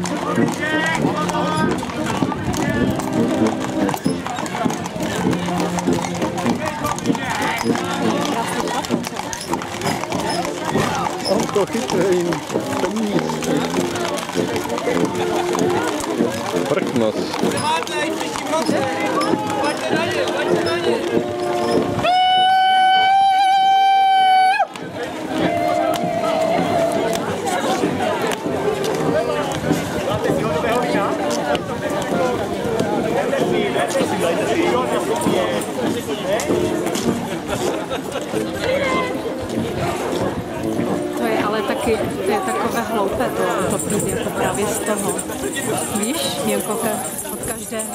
On to chytrej penízky. Vrchnost. To je ale taky, to je takové hloupé to přijde jako právě z toho. Víš, jako od každého.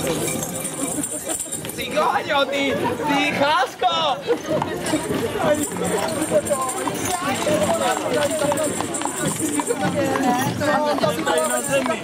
Cigáňo, ty chásko! Na zemi.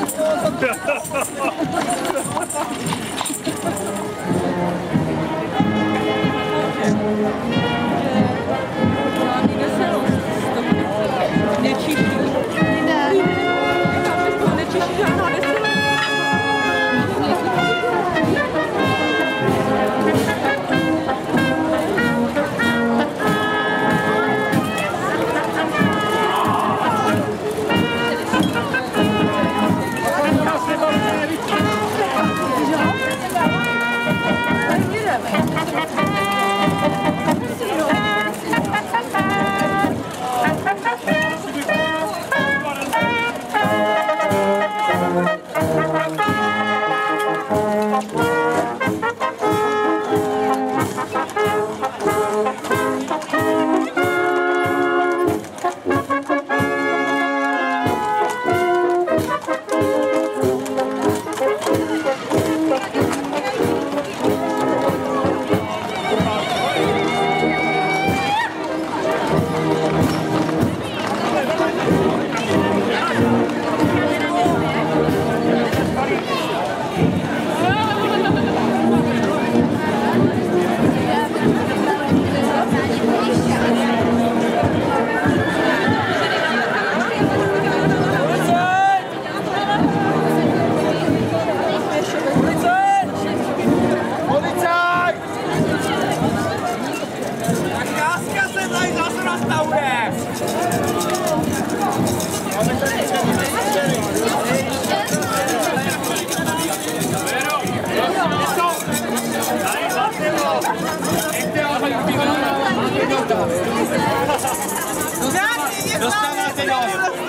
Dostáváte nás!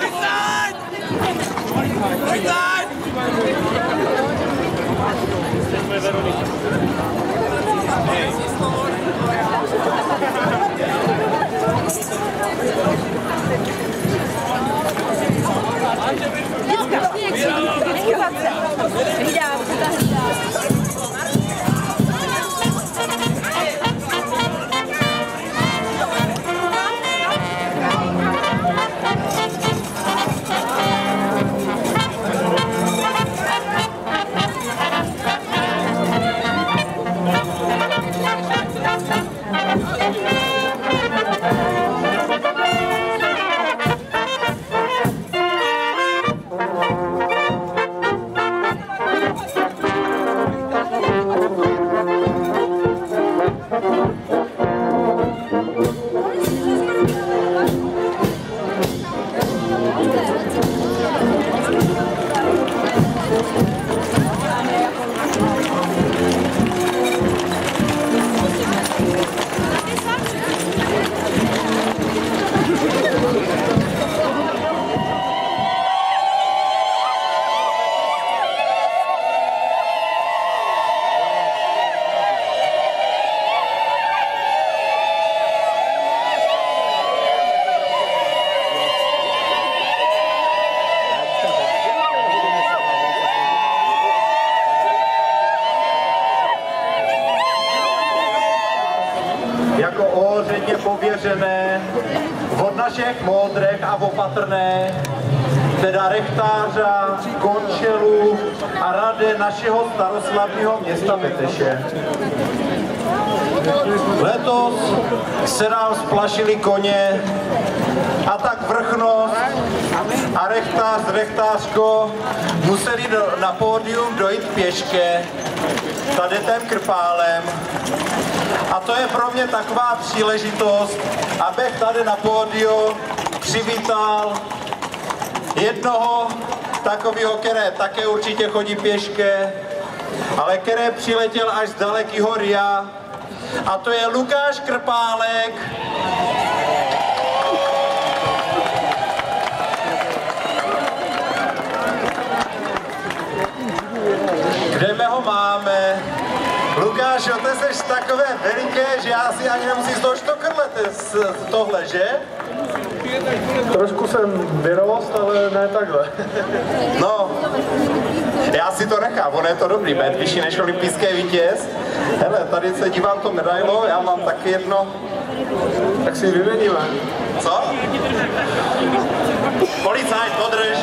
Jsme Veronika. Hej. Jako oředně pověřené od našich moudrech a opatrné, teda rechtářa, končelů a rady našeho staroslavního města Beteše. Letos se nám splašili koně a tak vrchnost a rechtář, rechtářko museli na pódium dojít pěške tady tím Krpálem. A to je pro mě taková příležitost, abych tady na pódiu přivítal jednoho takového, které také určitě chodí pěške, ale které přiletěl až z dalekého Ria. A to je Lukáš Krpálek. Kde my ho máme? Lukáš, ty jsi takové veliké, že já si ani nemusím z toho štokrlet tohle, že? Trošku jsem vyrost, ale ne takhle. No, já si to nechám, ono je to dobrý, být vyšší než olympijský vítěz. Hele, tady se dívám to medailo, já mám taky jedno. Tak si vyměníme. Co? Policajt, podrž.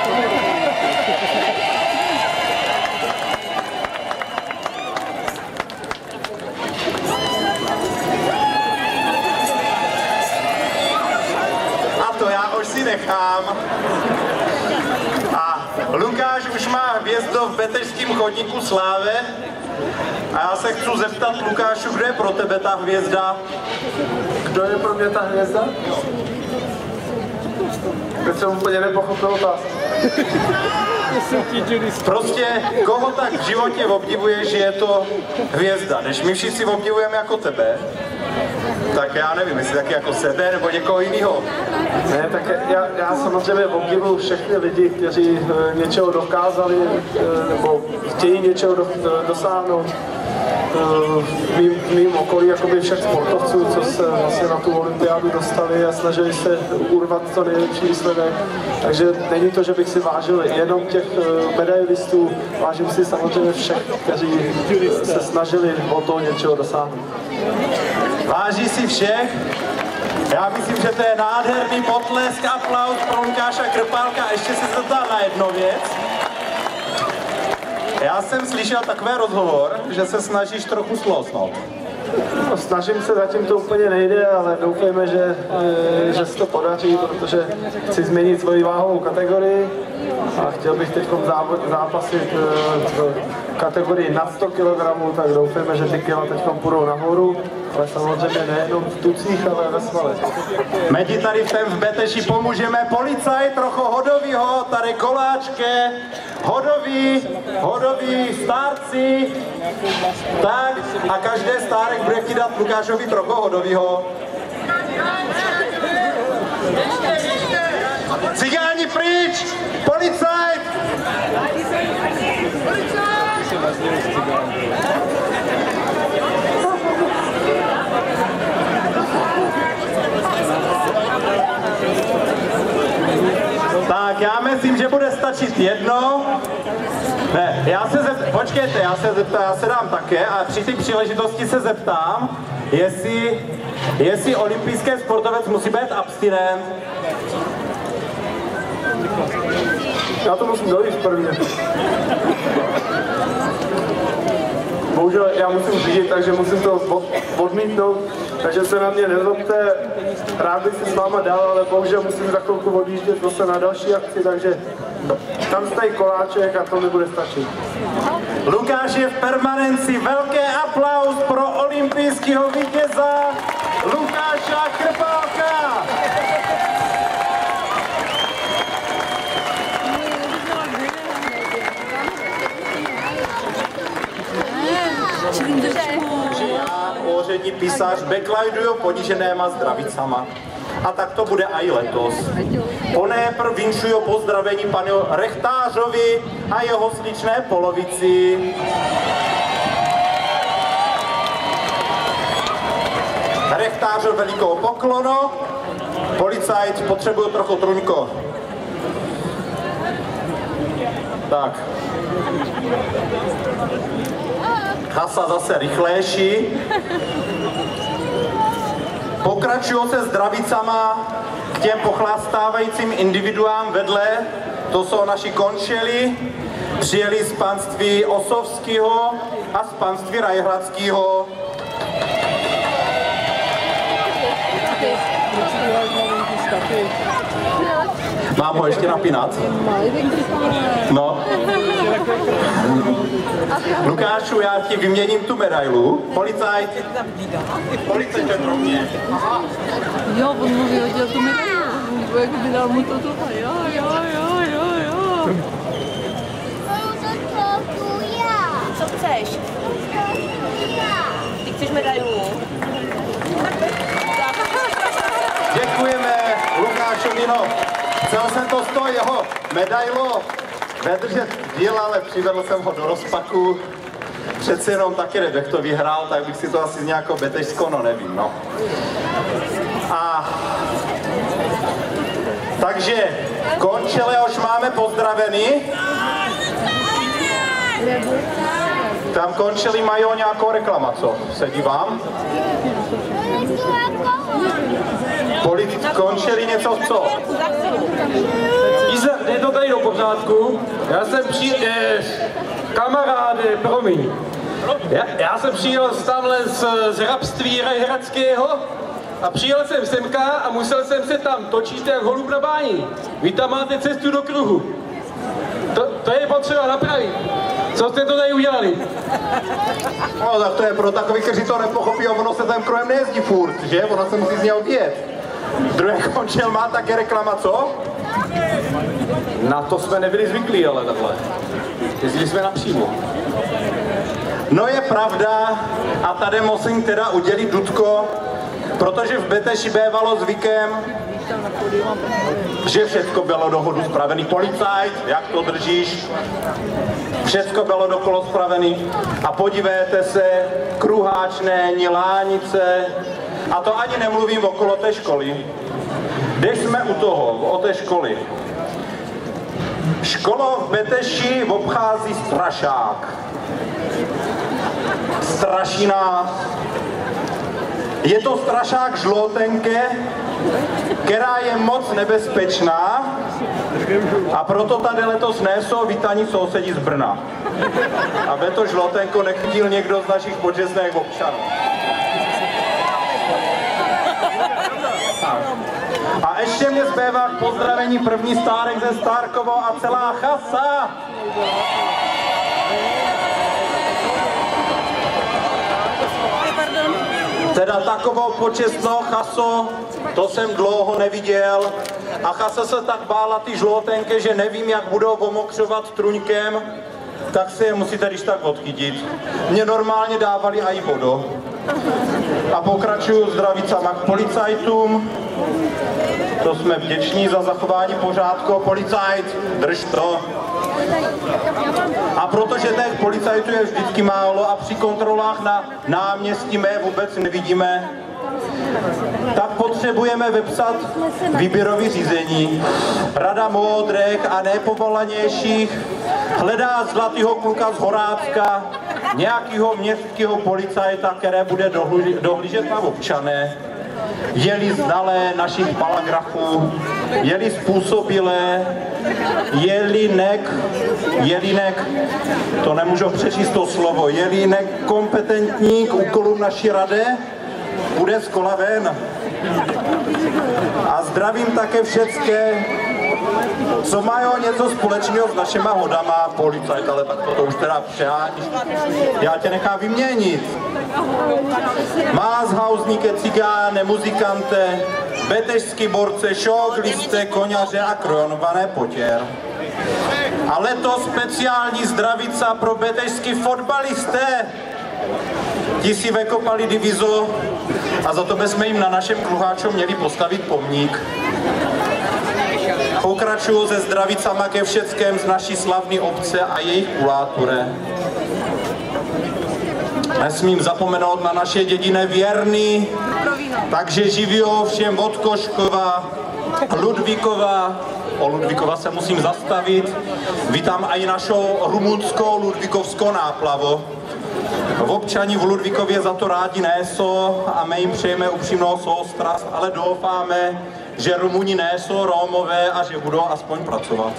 Už si nechám. A Lukáš už má hvězdu v Betežském chodníku slávy. A já se chci zeptat, Lukášu, kdo je pro tebe ta hvězda? Kdo je pro mě ta hvězda? Teď jsem úplně nepochopil otázku. Prostě koho tak v životě obdivuješ, že je to hvězda? Než my všichni obdivujeme jako tebe, tak já nevím, jestli taky jako sebe nebo někoho jiného. Ne, tak já samozřejmě obdivuju všechny lidi, kteří něčeho dokázali nebo chtějí něčeho dosáhnout. V mým okolí jakoby všech sportovců, co se vlastně na tu olympiádu dostali a snažili se urvat to nejlepší výsledek. Takže není to, že bych si vážil jenom těch medailistů, vážím si samozřejmě všech, kteří se snažili o to něčeho dosáhnout. Váží si všech? Já myslím, že to je nádherný potlesk, aplaus pro Lukáša Krpálka. Ještě se zeptám na jednu věc. Já jsem slyšel takový rozhovor, že se snažíš trochu slosnout. No, snažím se, zatím to úplně nejde, ale doufejme, že se to podaří, protože chci změnit svoji váhovou kategorii a chtěl bych teď zápasit v kategorii nad 100 kg, tak doufejme, že ty kila teď půjdou nahoru, ale samozřejmě nejenom v tucích, ale ve svalech. My ti tady v Beteši pomůžeme, policajt, trochu hodovýho, tady koláčke, hodový stárci, tak a každý stárek bude chtít dát Lukášovi trochu hodovýho. Cigáni pryč! Policajt! Tak, já myslím, že bude stačit jedno. Ne, počkejte, já se dám také a při té příležitosti se zeptám, jestli olympijský sportovec musí být abstinent. Já to musím dojít prvně. Bohužel já musím řídit, takže musím to odmítnout, takže se na mě nezlobte. Rád bych si s váma dal, ale bohužel musím za chvilku odjíždět zase na další akci, takže tam stojí koláček a to mi bude stačit. Lukáš je v permanenci, velký aplaus pro olympijského vítěza Lukáša Krpálka. Úřední písař beklayduju poníženéma zdravicama. A tak to bude i letos. Ponejprv vinšuju pozdravení panu rechtářovi a jeho sličné polovici. Rechtářu velikou poklonu. Policajt potřebuje trochu truňko. Tak. Hasa zase rychlejší. Pokračují se zdravicama k těm pochlastávajícím individuám vedle. To jsou naši končeli. Přijeli z panství Osovského a z panství Rajhradského. Mám ho ještě napínat? No. Lukášu, já ti vyměním tu medailu. Policajt. Policajt pro mě. Jo, on mu vyhodil tu medailu, jako by dal mu to tohle, jo. Co chceš? Ty chceš medailu? Děkujeme Lukášovi, no. Chcel jsem to z toho jeho medailu vedržet díl, ale přivedl jsem ho do rozpaku. Přece jenom taky kdybych to vyhrál, tak bych si to asi z nějakou betežsko, no nevím, no. A takže Končele už máme pozdravený. Tam Končeli mají nějakou reklama, co? Se dívám. Končeli něco co? Iza, je to tady do pořádku? Já jsem kamaráde, promiň. Já jsem přijel tamhle z hrabství Rajhradského a přijel jsem semka a musel jsem se tam točit jak holub na báni. Vy tam máte cestu do kruhu. To je potřeba napravit. Co jste to tady udělali? No tak to je pro takový, kteří to nepochopí a ono se tam kruhem nejezdí furt, že? Ono se musí z něj odjet. Druhý Končel má také reklama, co? Na to jsme nebyli zvyklí, ale takhle. Jezdili jsme napřímo. No je pravda, a tady musím teda udělit Dudko, protože v Beteši bývalo zvykem, že všecko bylo do hodu spravený. Policajt, jak to držíš, všecko bylo dokolo spravený. A podívejte se, kruháčné, Lánice, a to ani nemluvím okolo té školy. Když jsme u toho, o té školy. Školo v Beteši obchází strašák. Straší nás. Je to strašák žloutenke, která je moc nebezpečná a proto tady letos nesou vítaní sousedí z Brna. Aby to žloutenko nechytil někdo z našich počestných občanů. A ještě mě zbývá k pozdravení první Stárek ze Stárkovo a celá chasa. Teda takovou počestnou chaso, to jsem dlouho neviděl. A chasa se tak bála ty žloutenky, že nevím, jak budou omokřovat truňkem, tak si je musíte když tak odchytit. Mě normálně dávali i vodu. A pokračuju zdravicama k policajtům. To jsme vděční za zachování pořádku. Policajt, drž to. A protože těch policajtů je vždycky málo a při kontrolách na náměstí mé vůbec nevidíme, tak potřebujeme vepsat výběrový řízení. Rada moudrých a nejpovolanějších hledá zlatýho kluka z Horácka, nějakého městského policajta, které bude dohlížet na občané. Je-li znalé našich paragrafů, je-li způsobilé, je-li to nemůžu přečíst to slovo, je-li nekompetentní k úkolům naší rady, bude z kola ven. A zdravím také všecké, co mají něco společného s našima hodama, policajt, ale tak to už teda přeháníš. Já tě nechám vyměnit. Mázhausníke, cigáne, muzikante, betežský borce, šogliste, koňaře a krojonované potěr. A letos speciální zdravica pro betežský fotbalisté. Ti si vekopali divizo a za to bychom jim na našem Kluháču měli postavit pomník. Pokračuju se zdravicama ke všeckém z naší slavné obce a jejich kuláture. Nesmím zapomenout na naše dědine věrný, takže živio všem od Koškova, Ludvíkova. O Ludvíkova se musím zastavit. Vítám i našou rumunskou ludvíkovskou náplavu. Občani v Ludvíkově za to rádi nesou a my jim přejeme upřímnou soustrast, ale doufáme, že Rumuni nejsou Rómové a že budou aspoň pracovat.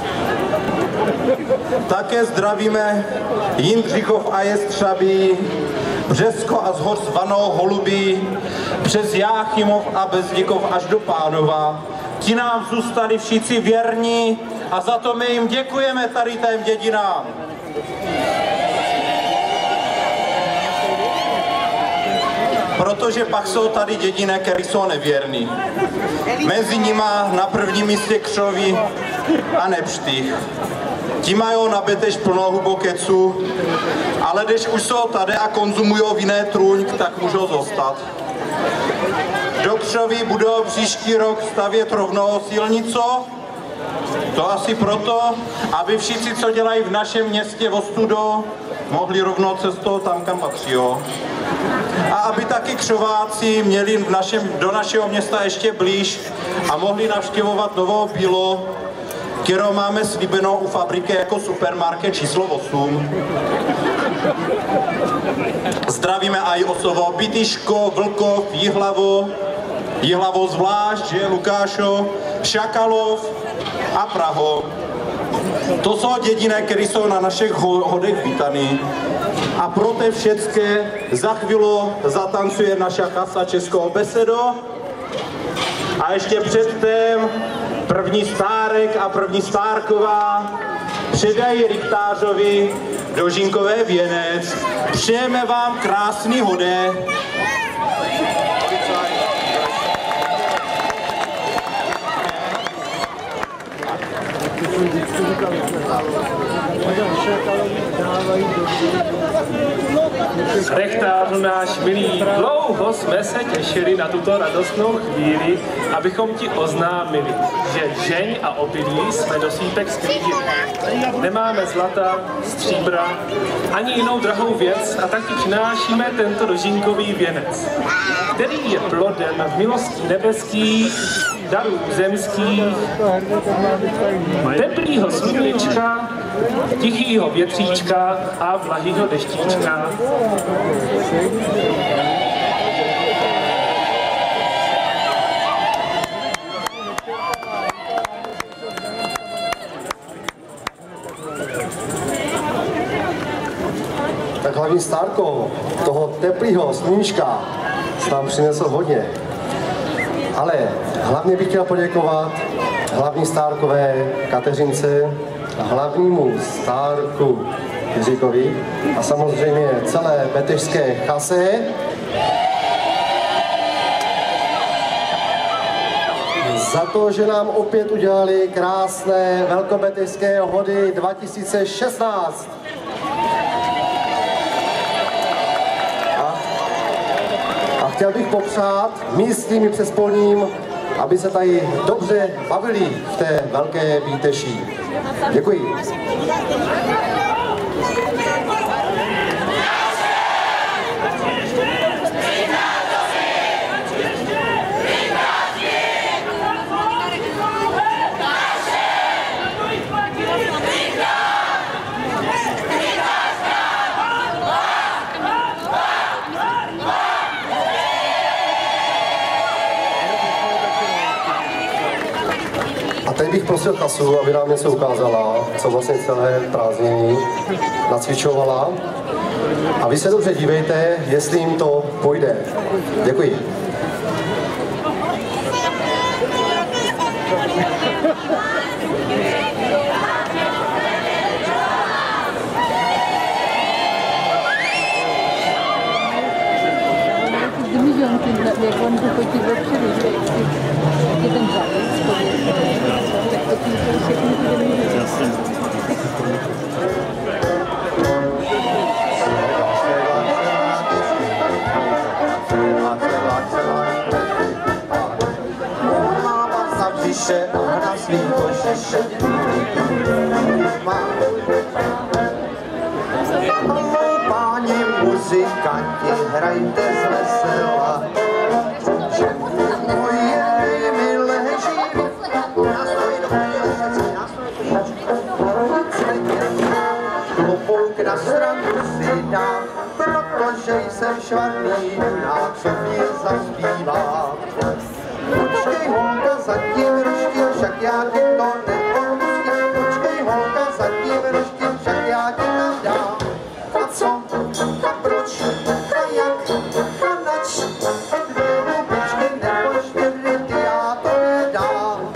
Také zdravíme Jindřichov a Jestřabí, Břesko a Zhor s Vanou Holubí, přes Jáchymov a Bezdikov až do Pánova. ti nám zůstali všichni věrní a za to my jim děkujeme tady těm dědinám. Protože pak jsou tady dědiny, které jsou nevěrní. Mezi nima na prvním místě křoví a nepštých. Ti mají nabetež plnou hubokecu, ale když už jsou tady a konzumují vinné trůňk, tak můžou zůstat. Do křoví budou příští rok stavět rovnou silnicu. To asi proto, aby všichni, co dělají v našem městě Ostudo, mohli rovnou cestou tam, kam patří. A aby taky křováci měli do našeho města ještě blíž a mohli navštěvovat Novou Bílo, kterou máme slíbenou u fabriky jako supermarket číslo 8. Zdravíme aj osovo Bytyško, Vlkov, Jihlavo zvlášť, že Lukášo, Šakalov a Praho. To jsou dědiny, které jsou na našich hodech vítaný. A pro te všetké za chvíli zatancuje naša kasa Českou besedo. A ještě předtím první stárek a první stárková předají riktářovi dožinkové věnec. Přejeme vám krásný hode. Rechtářu náš milý, dlouho jsme se těšili na tuto radostnou chvíli, abychom ti oznámili, že žeň a obilí jsme do svítek sklidili. Nemáme zlata, stříbra, ani jinou drahou věc a tak ti přinášíme tento dožinkový věnec, který je plodem milostí nebeských, darů zemských, teplýho sluníčka, tichýho větříčka a vlahýho deštíčka. Tak hlavní stárko toho teplýho sluníčka nám přinesl hodně. Ale hlavně bych chtěl poděkovat hlavní stárkové Kateřince, hlavnímu stárku Jiříkovi a samozřejmě celé betežské chase. Za to, že nám opět udělali krásné velkobetežské hody 2016. A chtěl bych popřát místním i přespolním, aby se tady dobře bavili v té velké Bíteší. Děkuji. Teď bych prosil kasu, aby nám něco ukázala, co vlastně celé prázdniny nacvičovala. A vy se dobře dívejte, jestli jim to půjde. Děkuji. Páni muzikanti, hrajte z vesela. Moje mi leží, klopouk na stranu si dám, protože jsem švarný junák, co mě zaspívá. Počkej holka, zatím roštil, však já ti to neodpustím. Počkej holka, zatím roštil, však já ti tam dám. A co? A proč? A jak? A nač? A dvě hubičky nebo čtyři, ty já to nedám.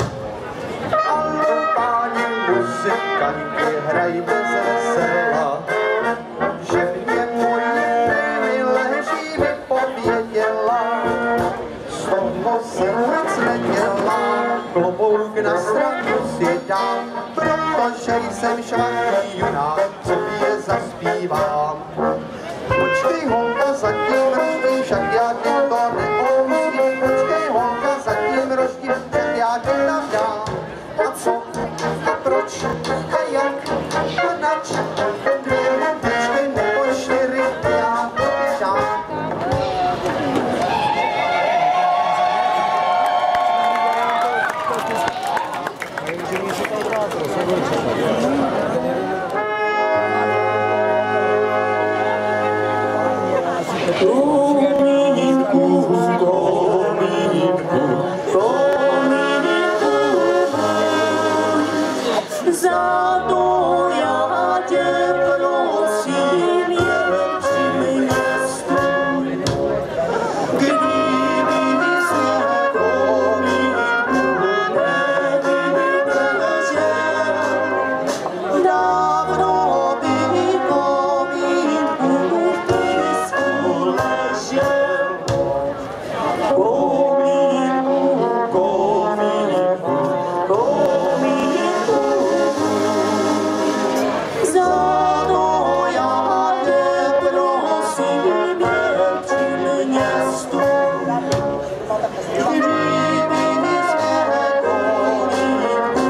kraj beze sela, že mě mojí nejmilejší vypověděla. Z toho se nic nedělá, klobouk na stranu si dám, protože jsem švaký junák, co je zaspívám. Počkej holka, zatím roštím, však já ti to neopustím. Počkej holka, zatím roštím, však já ti tam dám. A co? A proč? A jak? A nač? 2 minutičky nebo 4, já poběžám. Za to já tě prosím, jen mě stůj. Kdyby se komínku nevydržel, dávno by komínku v písku ležel. Komínku, komínku, komínku, za to já tě prosím, jen při mě stůj. Kdyby se komínku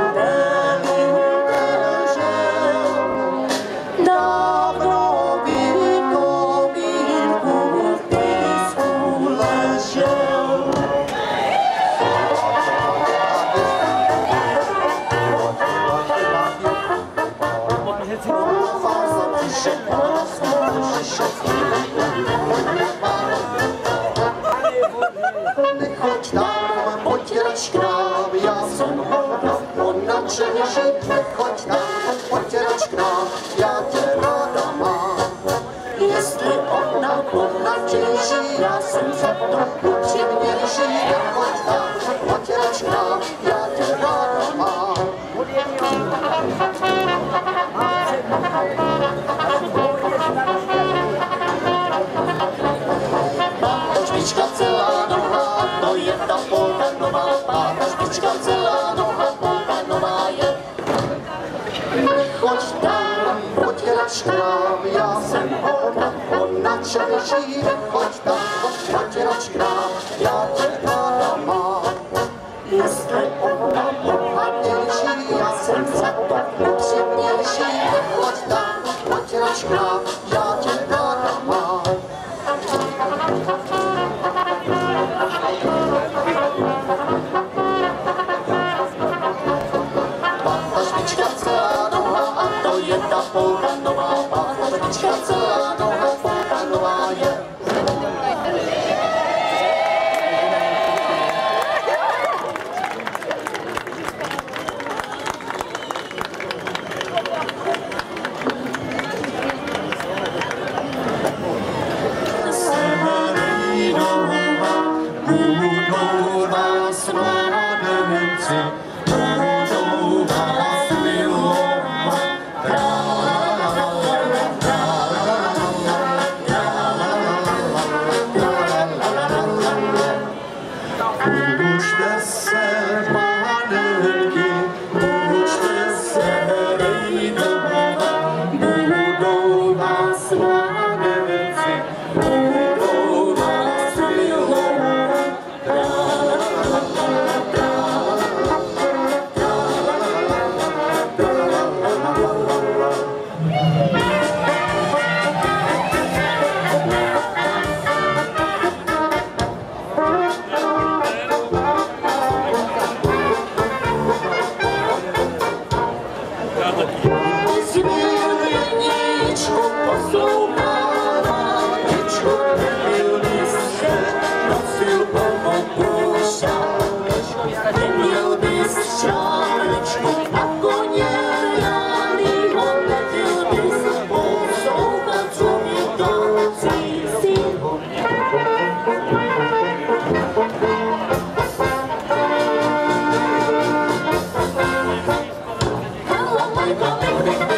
nevydržel, dávno by komínku v písku ležel. Nechoď tam, pojď radši k nám, já jsem holka, ona češi. Nechoď tam, pojď radši k nám, já tě ráda mám. Jestli ona češí, já jsem za to upřímnější. Nechoď tam, pojď radši k nám, já tě ráda mám. Pátá špička celá noha, to je ta polka nová. Pátá špička celá noha, polka nová je. Nechoď tam, pojď radši k nám, já jsem holka, ona češi. Nechoď tam, pojď radši k nám, já tě ráda mám. Jestli ona Bohatnější, já jsem za to upřímnější. Nechoď tam, pojď radši k nám, já tě ráda mám. pátá špička celá noha, a to je ta polka nová. Pátá špička celá noha, polka nová je. Budou vás mládenci, budou vás milovat. Učte se, panenky, učte se, rejdovat. Budou vás mládenci, budou vás milovat. Neměl bys šálečku a koně reálnýho, neměl bys poslouchat, co mi to císí. Halo, majko,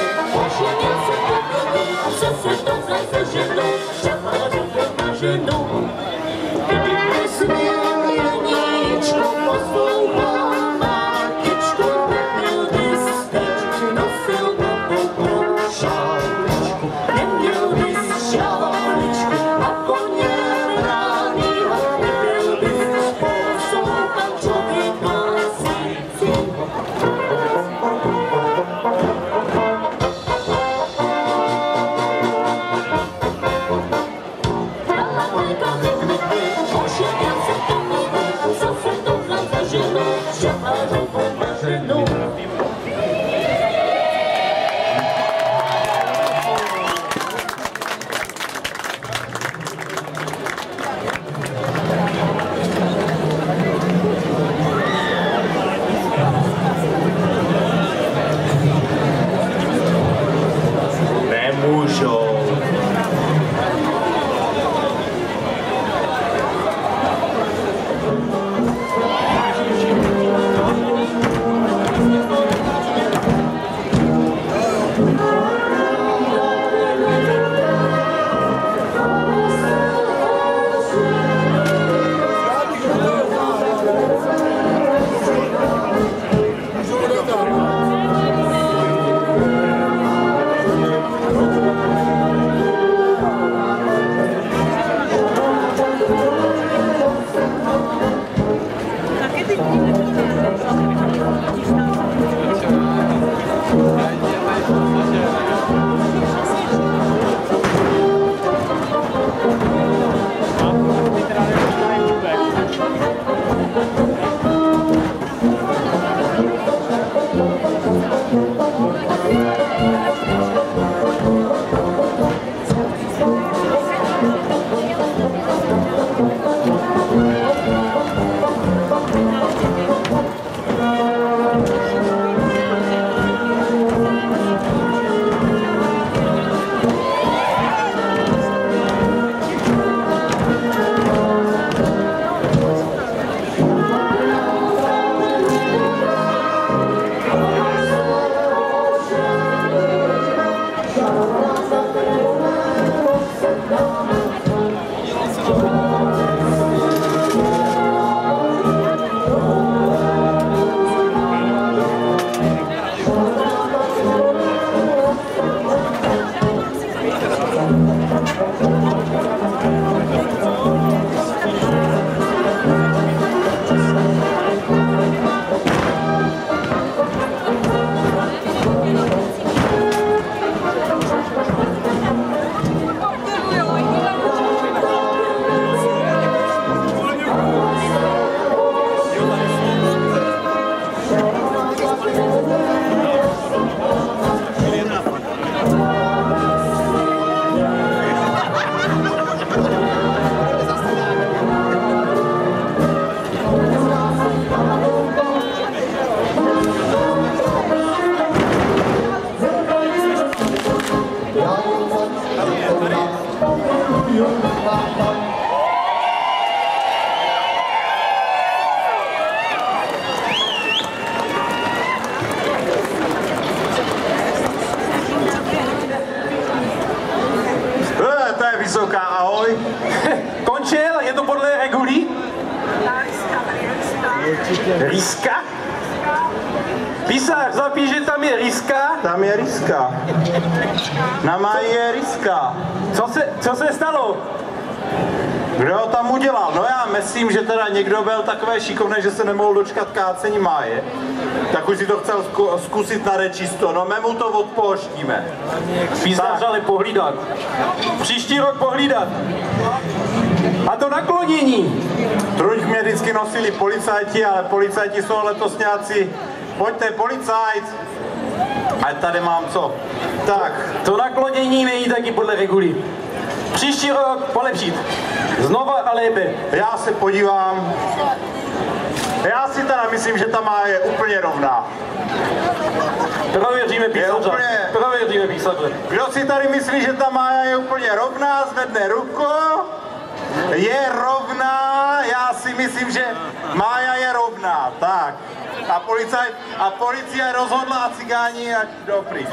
Rýska? Písař, zapíš, že tam je rýska? Tam je rýska. Na máji je rýska. Co se stalo? Kdo ho tam udělal? No já myslím, že teda někdo byl takové šikovný, že se nemohl dočkat kácení máje. Tak už si to chtěl zkusit na rečisto. No my mu to odpouštíme. Písař ale pohlídat. Příští rok pohlídat. A to naklonění. Truňk mě vždycky nosili policajti, ale policajti jsou letos nějací. Pojďte, policajt. A tady mám co? Tak. To naklonění není taky podle regulí. Příští rok polepšit. Znova a lépe. Já se podívám. Já si teda myslím, že ta má je úplně rovná. Prověříme písaře. Prověříme písaře. Kdo si tady myslí, že ta mája je úplně rovná, zvedne ruku. Je rovná, já si myslím, že mája je rovná. Tak. A policie rozhodla a cigáni ať jdou pryč.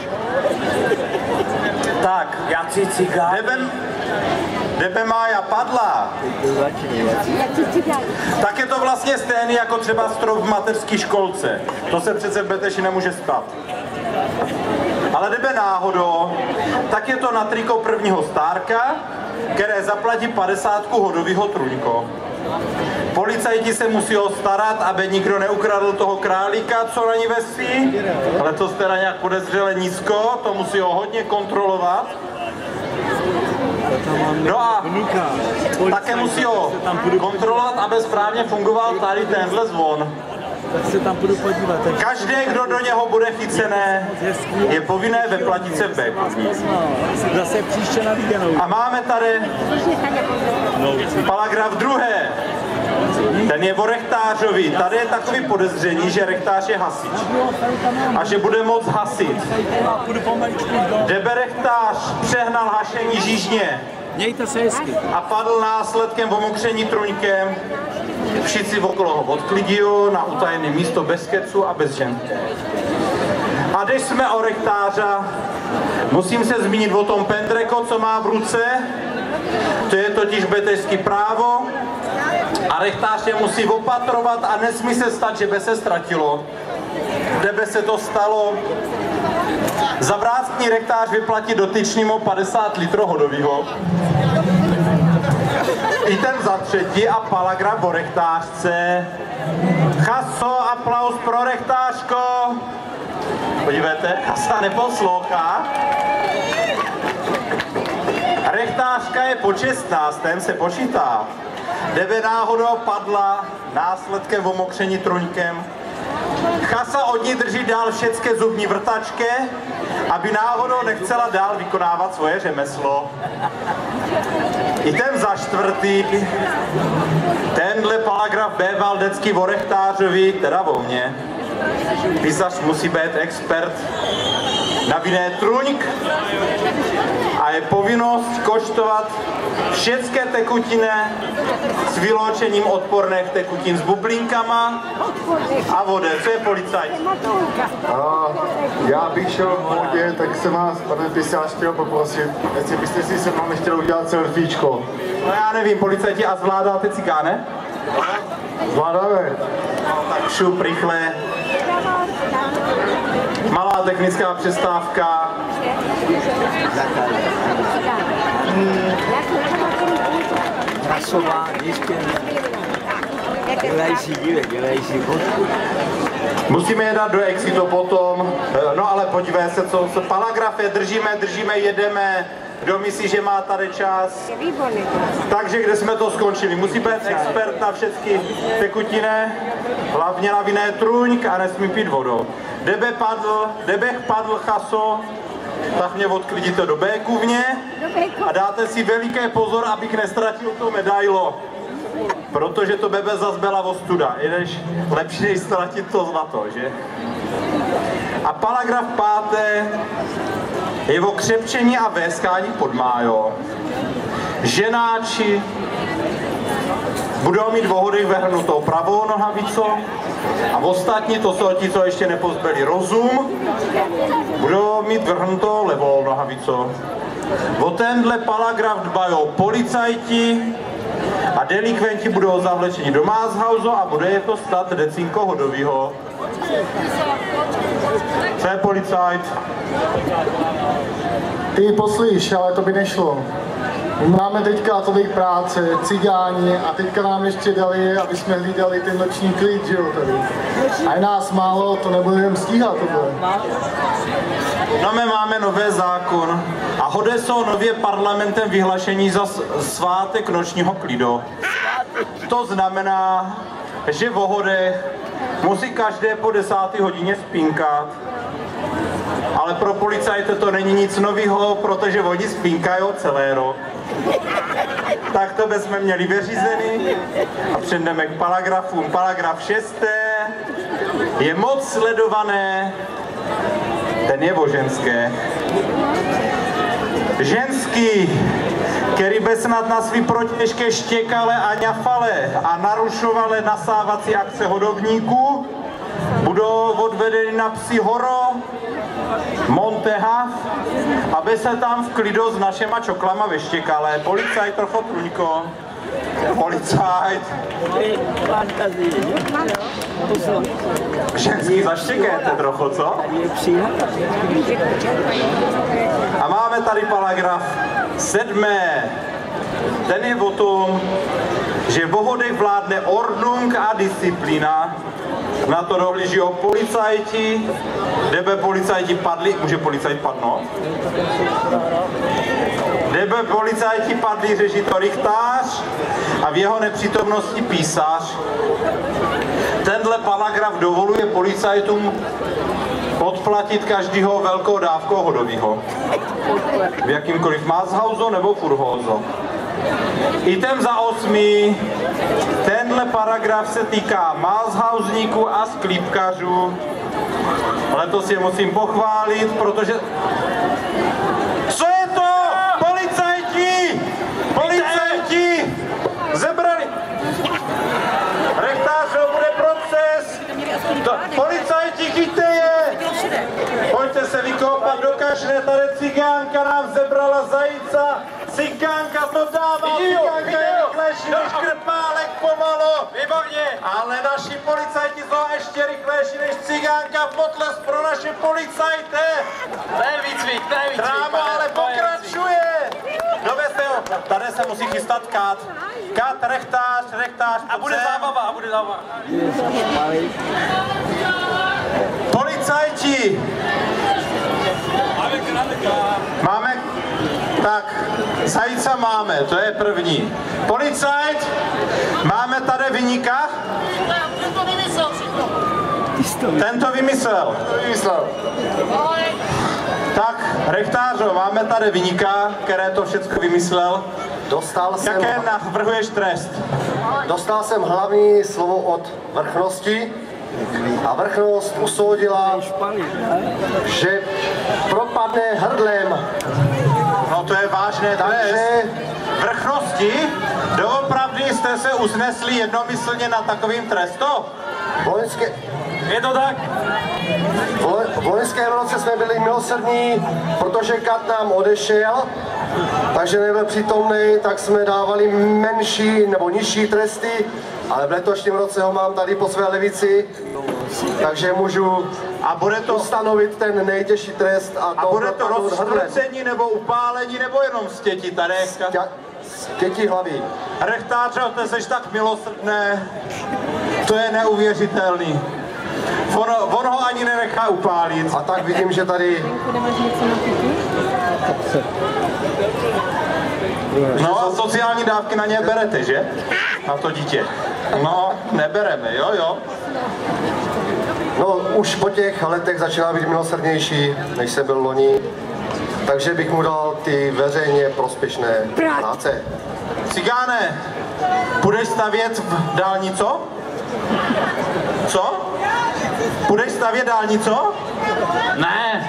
Tak. Jací cigáni? Debe mája padla. Tak je to vlastně stejný jako třeba strop v mateřské školce. To se přece v Beteši nemůže stát. Ale debe náhodou, tak je to na triko prvního stárka, které zaplatí 50 hodovýho truňko. Policajti se musí starat, aby nikdo neukradl toho králíka, co na ní vesí, ale to teda nějak podezřele nízko, to musí ho hodně kontrolovat. No a také musí ho kontrolovat, aby správně fungoval tady tenhle zvon. Tak se tam půjdu podívat. Každý, kdo do něho bude chycené, je povinné veplatit se v békovní. Zase příště na viděnou. A máme tady paragraf 2. Ten je o rechtářovi. Tady je takový podezření, že rechtář je hasič. A že bude moc hasit. Debe rechtář přehnal hašení žížně. Mějte se hezky. A padl následkem omokření truňkem. Všichni okolo ho odklidijí na utajené místo bez kecu a bez žen. A když jsme o rechtářa, musím se zmínit o tom pendreko, co má v ruce. To je totiž betešský právo. A rechtář je musí opatrovat a nesmí se stát, že by se ztratilo. Kdyby se to stalo, za vrácný rechtář vyplatí dotyčnému 50 litrů hodovýho. Jdem za třetí a paragraf o rechtářce. Chaso, aplaus pro rechtářko. Podívejte, Chasa neposlouchá. Rechtářka je po 16. se počítá. Kdyby náhodou padla následkem omokření truňkem. Chasa od ní drží dál všechny zubní vrtačky, aby náhodou nechcela dál vykonávat svoje řemeslo. Jdem za čtvrtý. Tenhle paragraf býval vždycky o rechtářovi, teda o mně. Písař musí být expert na vinné truňk a je povinnost koštovat všechny tekutiny s vyloučením odporných tekutin s bublinkama a vody. Co je policajt? Já bych šel v vodě, tak se vás, pane písař, chtěl poprosit, jestli byste si se mnou chtěl udělat selfiečko. No já nevím, policajti, a zvládáte cigáne? Zvládáme. No, tak šup rychle. Malá technická přestávka. Rasová, jistě. Dělají si dílek, dělají si fotku. Musíme je dát do exitu potom. No ale podívej se, co paragraf je, držíme, jedeme. Kdo myslí, že má tady čas? Takže kde jsme to skončili? Musí být expert na všechny tekutiny, hlavně na vinné truňk a nesmí pít vodu. Debech padl chaso, tak mě odklidíte do békuvně a dáte si veliký pozor, abych nestratil to medailo. Protože to bebe zas byla ostuda, je lepší než ztratit to zlato, že? A paragraf 5. je o křepčení a véskání pod májo. Ženáči budou mít vohody vrhnutou pravou nohavicu a ostatní, to jsou ti, co ještě nepozbyli rozum, budou mít vrhnutou levou nohavicu. O tenhle paragraf dbají policajti A delikventi budou zavlečeni do Mázhausu a bude to stát Decinko Hodovýho. Co je policajt? Ty poslíš, ale to by nešlo. Máme teďka tolik práce, cigáni a teďka nám ještě dali, aby jsme hlídali ten noční klid, že jo, tady. A je nás málo, to nebudeme stíhat tohle. No my máme nové zákon a hode jsou nově parlamentem vyhlašení za svátek nočního klidu. To znamená, že v hodech musí každé po 10. hodině spínkat. Ale pro policajty to není nic nového, protože oni spínkají celé rok. Tak to bychom měli vyřízený a přejdeme k paragrafům. Paragraf 6. je moc sledované, ten je o ženské. Ženský, který by snad na svý protěžké štěkale a ňafale a narušovale nasávací akce hodovníků, budou odvedeny na Psí horo, Montehav, aby se tam v klidu s našima čoklama vyštěkale. Policajt trochu truňko. Policajt. Ženský zaštěkejte trochu, co? A máme tady paragraf 7. Ten je o tom, že v hodech vládne ordnung a disciplína. Na to dohlíží policajti, kdyby policajti padli, může policajt padnout? Kdyby policajti padli, řeší to rychtář a v jeho nepřítomnosti písař. Tenhle paragraf dovoluje policajtům odplatit každého velkou dávkou hodovýho. V jakýmkoliv Mázhausu nebo Furhausu. Item za 8. Tenhle paragraf se týká Mázhausníků a sklípkařů. Letos je musím pochválit, protože... Co je to? Policajti! Policajti! Zebrali! Rektářo, bude proces! Policajti, chyťte je! Pojďte se vykoupat do kašne, tady cigánka nám zebrala zajíca! Cigánka to dává, cigánka je rychlejší než krpálek pomalu. Výborně. Ale naši policajti jsou ještě rychlejší než cigánka. Potlesk pro naše policajty. To je výcvik, to je výcvik. Tráma ale pokračuje. Doveste ho. Tady se musí chystat kat. Kat, rechtář. A bude zábava, Policajti. Máme... Tak, zajíca máme, to je první. Policajt, máme tady viníka? Ten to vymyslel. Tak, rektářo, máme tady viníka, který to všechno vymyslel. Jaké navrhuješ trest? Dostal jsem hlavní slovo od vrchnosti a vrchnost usoudila, že propadne hrdlem. No to je vážné trest. Vrchnosti, doopravdy jste se usnesli jednomyslně na takovým trestu? Je to tak? V loňském roce jsme byli milosrdní, protože kat nám odešel, takže nebyl přítomný, tak jsme dávali menší nebo nižší tresty, ale v letošním roce ho mám tady po své levici, takže můžu ustanovit ten nejtěžší trest. A bude to rozsvrcení nebo upálení nebo jenom stěti tady? Stěti hlavy. Rechtáře, ty seš tak milosrdné, to je neuvěřitelný. On ho ani nenechá upálit. A tak vidím, že tady... No a sociální dávky na ně berete, že? Na to dítě. No, nebereme, jo. No, už po těch letech začíná být milosrdnější, než jsem byl loni. Takže bych mu dal ty veřejně prospěšné práce. Cigáne, půjdeš stavět dálnico? Co? Půjdeš stavět dálnico? Ne.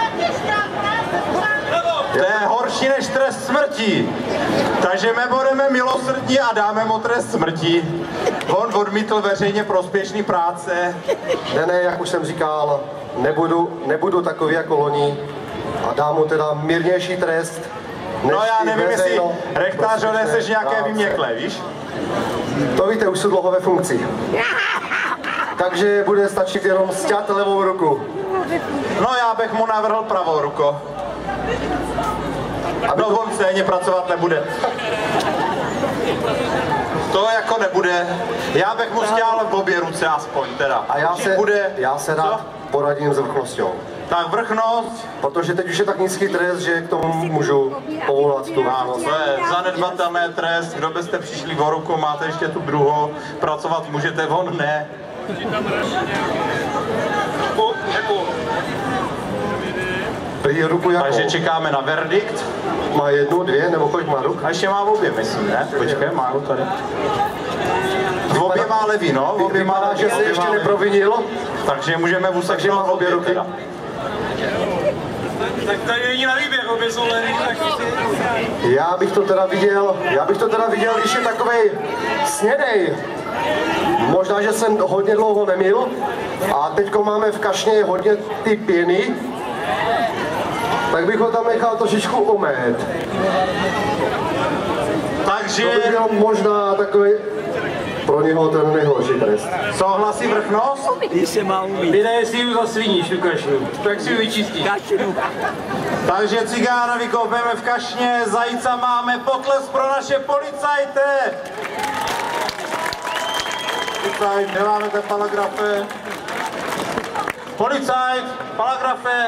To je horší než trest smrti. Takže my budeme milosrdní a dáme mu trest smrti. On odmítl veřejně prospěšný práce. Ne, jak už jsem říkal, nebudu takový jako loni a dám mu teda mírnější trest. No já nevím, jestli rektářo neseš nějaké vyměklé, víš? To víte, už jsou dlouho ve funkci. Takže bude stačit jenom sťat levou ruku. No já bych mu navrhl pravou ruku. No on stejně pracovat nebude. To jako nebude. Já bych mu stěl v obě ruce aspoň teda. A já se rád poradím s vrchností. Tak vrchnost. Protože teď už je tak nízký trest, že k tomu můžu povolat tu vrchnost. To je zanedbatelný trest. Kdo byste přišli o ruku, máte ještě tu druhou. Pracovat můžete, on ne. Ruku jako. Takže čekáme na verdikt. Má jednu, dvě, nebo kolik má ruk? A ještě má obě, myslím, ne? Počkej, má ho tady. V obě má levý, no? V obě má levý, že se ještě neprovinil. Takže můžeme useknout obě ruky. Tak tady není na výběr, obě jsou levý, tak Já bych to teda viděl, když je takovej snědej. Možná, že jsem hodně dlouho nemil a teďko máme v kašně hodně ty pěny, tak bych ho tam nechal trošičku umét. Takže... To by byl možná takový pro něho ten nejhorší trest. Souhlasí vrchnost? Když se má umít. Vydej si ji zasviníš tu kašnu, tak si ji vyčistíš. Takže cigána vykopeme v kašně, zajíca máme, potlesk pro naše policajte. Policajt, nemáme ten paragrafe. Policajt, paragrafe.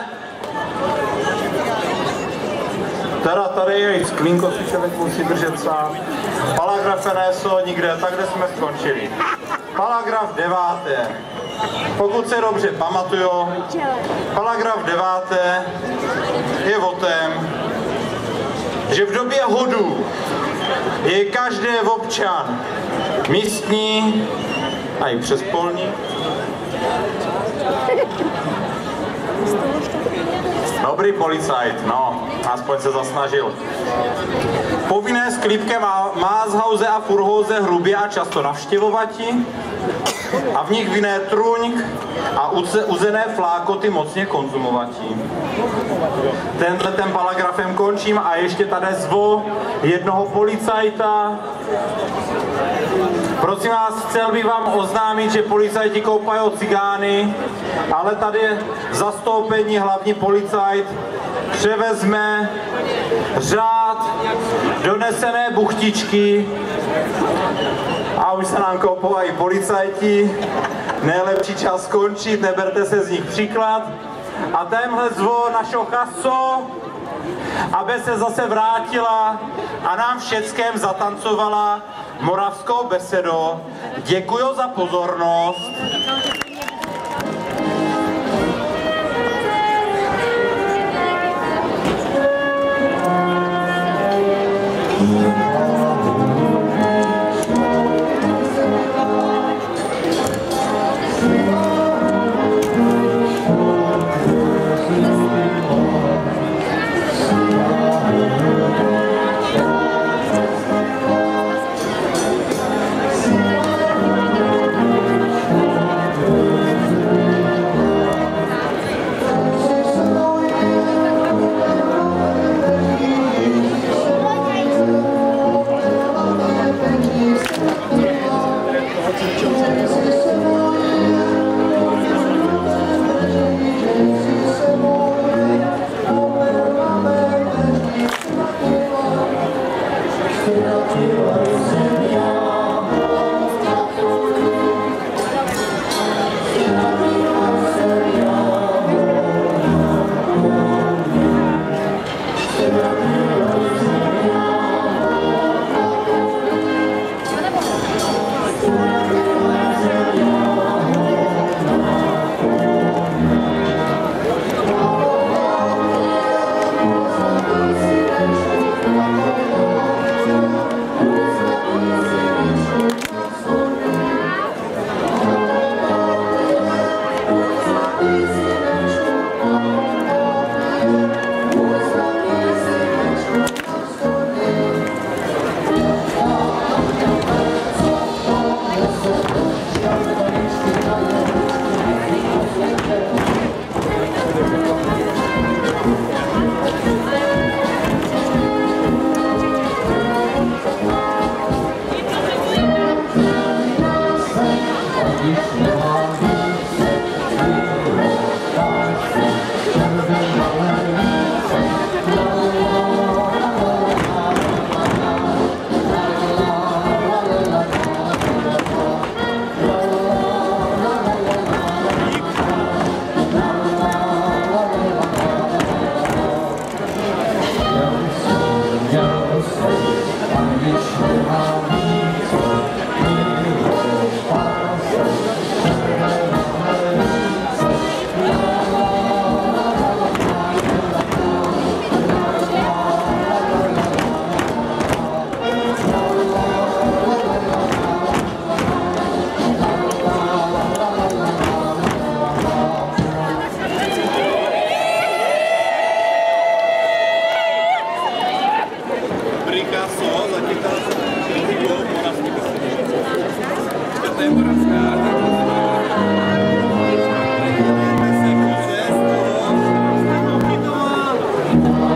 Teda tady je sklínko, si člověk musí držet sám. Paragrafe nejsou nikde, tak kde jsme skončili. Paragraf 9. Pokud se dobře pamatuju, paragraf 9. je o tom, že v době hodu je každý občan místní a i přespolní dobrý policajt, no, aspoň se zasnažil. Povinné sklípke Mázhauze a Furhauze hrubě a často navštěvovati a v nich vinné truňk a uzené flákoty mocně konzumovati. Ten paragrafem končím a ještě tady zvu jednoho policajta. Prosím vás, chtěl bych vám oznámit, že policajti koupají cigány, ale tady zastoupení hlavní policajt převezme řád donesené buchtičky a už se nám koupají policajti. Nejlepší čas skončit, neberte se z nich příklad. A témhle zvu našeho chaso, aby se zase vrátila a nám všeckém zatancovala moravskou besedu. Děkuji za pozornost.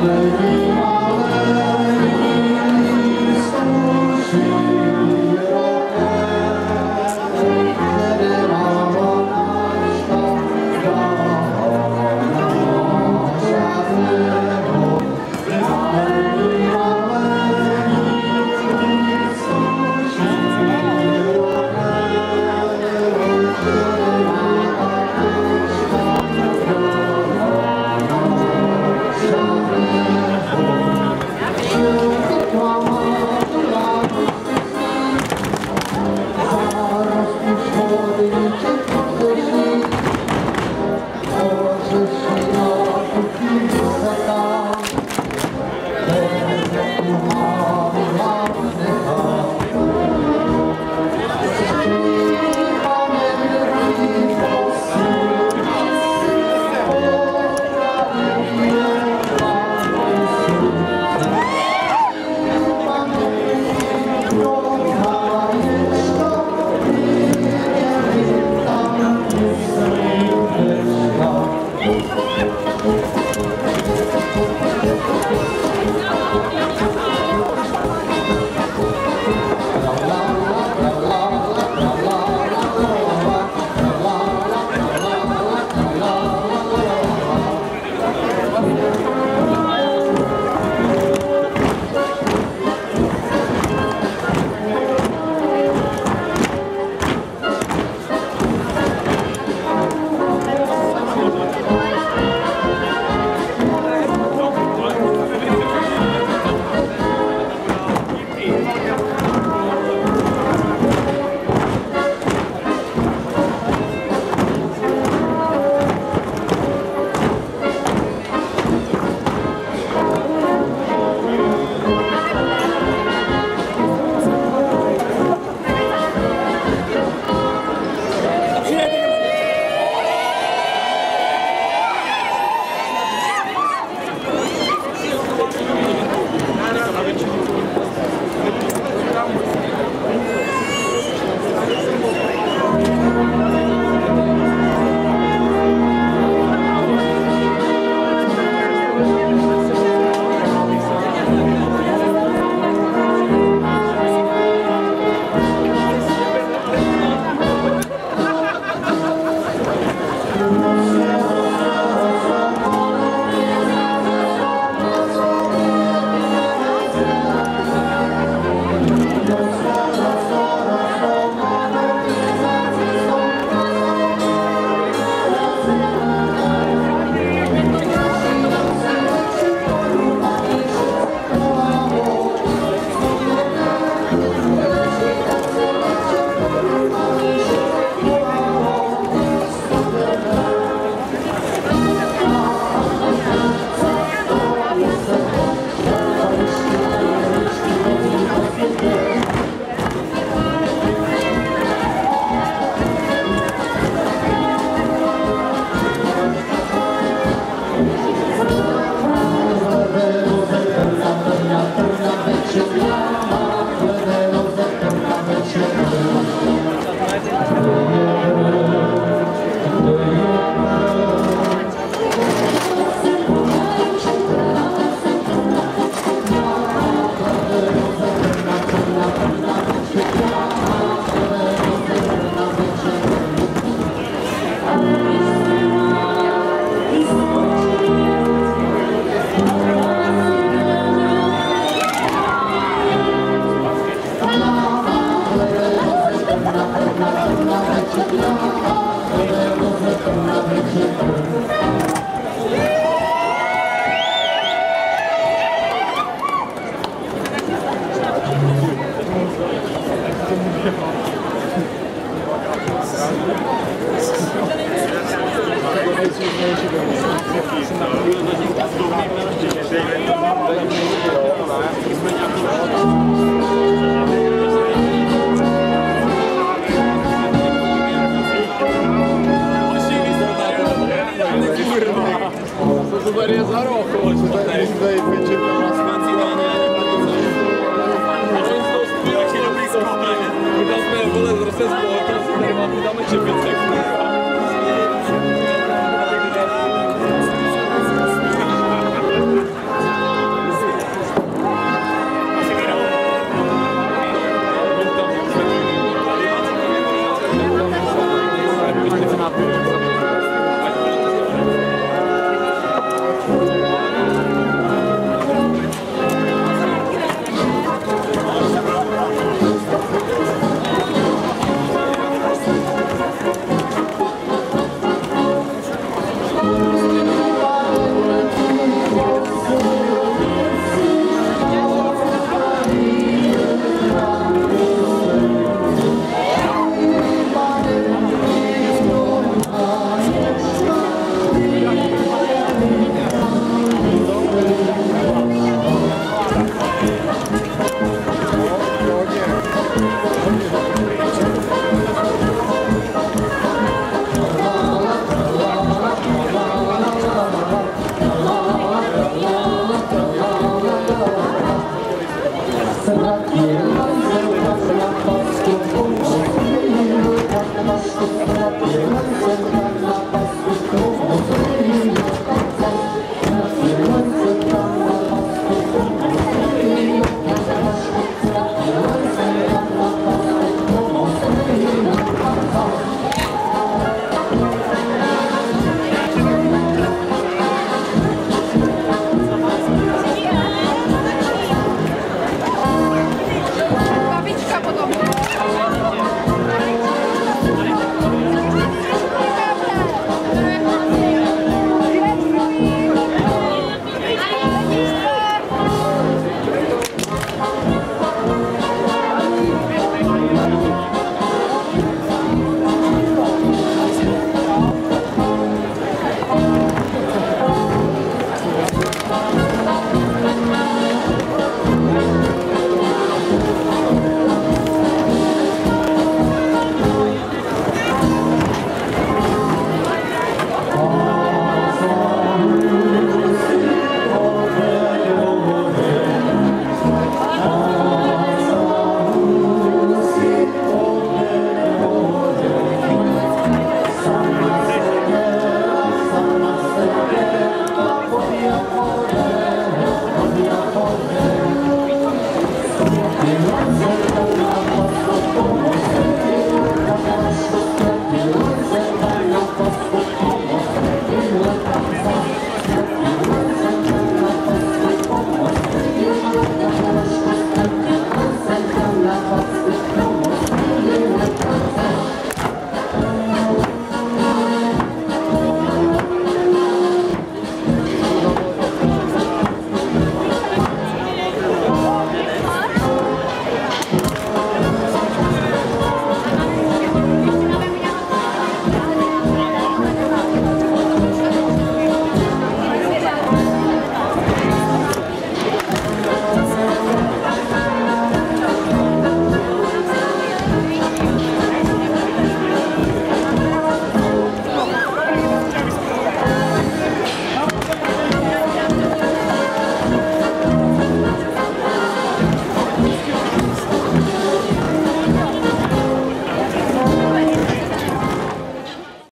To tady je za roh, co tady